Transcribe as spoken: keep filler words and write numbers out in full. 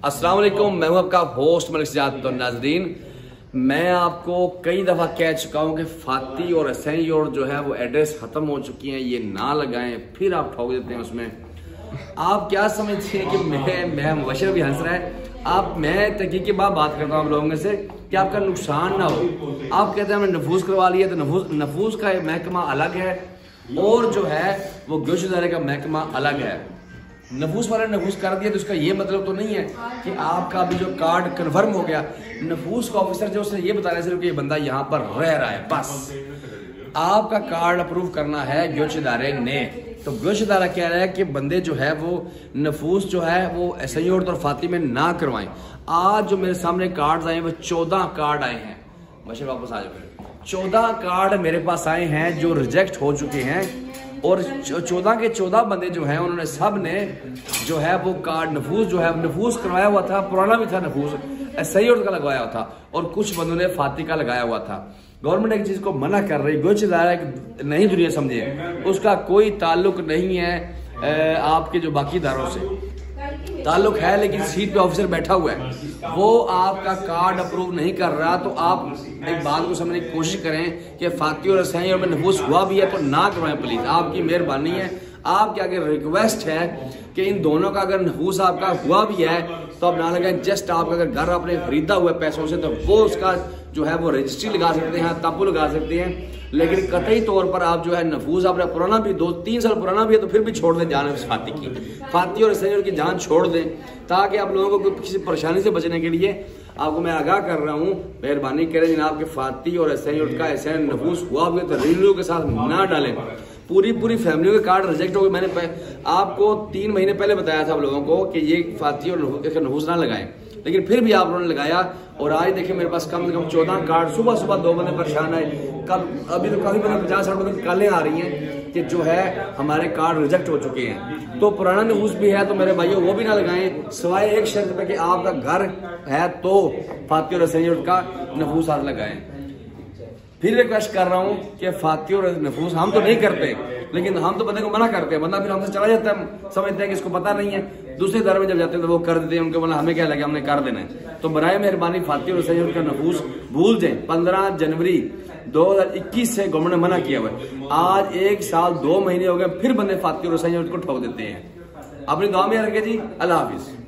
अस्सलाम वालेकुम, मैं हूं आपका होस्ट मलिक सज्जाद। तो नाजरीन, मैं आपको कई दफ़ा कह चुका हूं कि फाती और एसेन्यूर्ट जो है वो एड्रेस ख़त्म हो चुकी हैं, ये ना लगाएं, फिर आप ठोक देते हैं उसमें। आप क्या समझते हैं कि मैं मैं मुबशर भी हंस रहा है। आप मैं तहकीक के बाद बात करता हूँ आप लोगों से कि आपका नुकसान ना हो। आप कहते हैं हमने नफूस करवा लिया, तो नफूस नफूस का महकमा अलग है और जो है वो गोश्त इदारे का महकमा अलग है। नफूस वाले नफूस कर दिया तो इसका ये मतलब तो नहीं है कि आपका भी जो कार्ड कन्फर्म हो गया। नफूस का ऑफिसर जो उसने ये बताया सिर्फ कि ये बंदा यहाँ पर रह रहा है, बस आपका कार्ड अप्रूव करना है गोश्त इदारे ने। तो गोश्त इदारा कह रहा है कि बंदे जो है वो नफूस जो है वो एसेन्यूर्ट और फाती में ना करवाएं। आज जो मेरे सामने कार्ड आए वो चौदह कार्ड आए हैं। बशर वापस आ जाओ। चौदह कार्ड मेरे पास आए हैं जो रिजेक्ट हो चुके हैं और चौदह के चौदह बंदे जो हैं उन्होंने सब ने जो है वो कार्ड नफूस जो है नफूस करवाया हुआ था, पुराना भी था नफूस एसेन्यूर्ट का लगवाया हुआ था और कुछ बंदों ने फाती का लगाया हुआ था। गवर्नमेंट एक चीज को मना कर रही, गोश्त इदारा नहीं दुनिया समझे, उसका कोई ताल्लुक नहीं है आपके जो बाकी इदारों से। ताल्लुक है लेकिन सीट पे ऑफिसर बैठा हुआ है, वो आपका कार्ड अप्रूव नहीं कर रहा। तो आप एक बात को समझने की कोशिश करें कि फाती और एसेन्यूर्ट में नफूस हुआ भी है तो ना करवाएं प्लीज, आपकी मेहरबानी है। आपके आगे रिक्वेस्ट है कि इन दोनों का अगर नफूस आपका हुआ भी है तो आप ना लगाएं। जस्ट आप अगर घर आपने खरीदा हुआ पैसों से तो वो उसका जो है वो रजिस्ट्री लगा सकते हैं, ताबू लगा सकते हैं, लेकिन कतई तौर पर आप जो है नफूस आपने पुराना भी दो तीन साल पुराना भी है तो फिर भी छोड़ दें जान फाती की, फाती और एसेन्यूर्ट की जान छोड़ दें, ताकि आप लोगों को किसी परेशानी से बचने के लिए आपको मैं आगाह कर रहा हूँ। मेहरबानी करें जनाब के फाती और एसेन्यूर्ट का ऐसे नफूस हुआ भी तो रिन्यू के साथ ना डालें। पूरी पूरी फैमिली के कार्ड रिजेक्ट हो गए। मैंने आपको तीन महीने पहले बताया था आप लोगों को कि ये फाती और नफूस ना लगाएं, लेकिन फिर भी आप लोगों ने लगाया। और आज देखिए मेरे पास कम से कम चौदह कार्ड, सुबह सुबह दो बंदे परेशान आए, कल अभी तो काफी बंदे पचास साठ बंदे कॉलें आ रही हैं कि जो है हमारे कार्ड रिजेक्ट हो चुके हैं। तो पुराना नफूस भी है तो मेरे भाइयों वो भी ना लगाएं, सिवाय एक शर्त पे कि आपका घर है तो फाती और एसेन्यूर्ट का नफूस हाथ लगाएं। फिर रिक्वेस्ट कर रहा हूँ कि फाती और नफूस हम तो नहीं करते, लेकिन हम तो बंदे को मना करते हैं, बंदा फिर हमसे चला जाता है, समझते हैं कि इसको पता नहीं है। दूसरे दर में जब जाते हैं तो वो कर देते हैं, उनको बोला हमें क्या लगे, हमने कर देना है। तो बराए मेहरबानी फाती और एसेन्यूर्ट का नफूस भूल जाए। पंद्रह जनवरी दो हजार इक्कीस से गवर्नमेंट ने मना किया हुआ है, आज एक साल दो महीने हो गए फिर बंदे फाती और एसेन्यूर्ट को ठोक देते हैं। अपनी दुआ में रखें जी। अल्लाह हाफिज।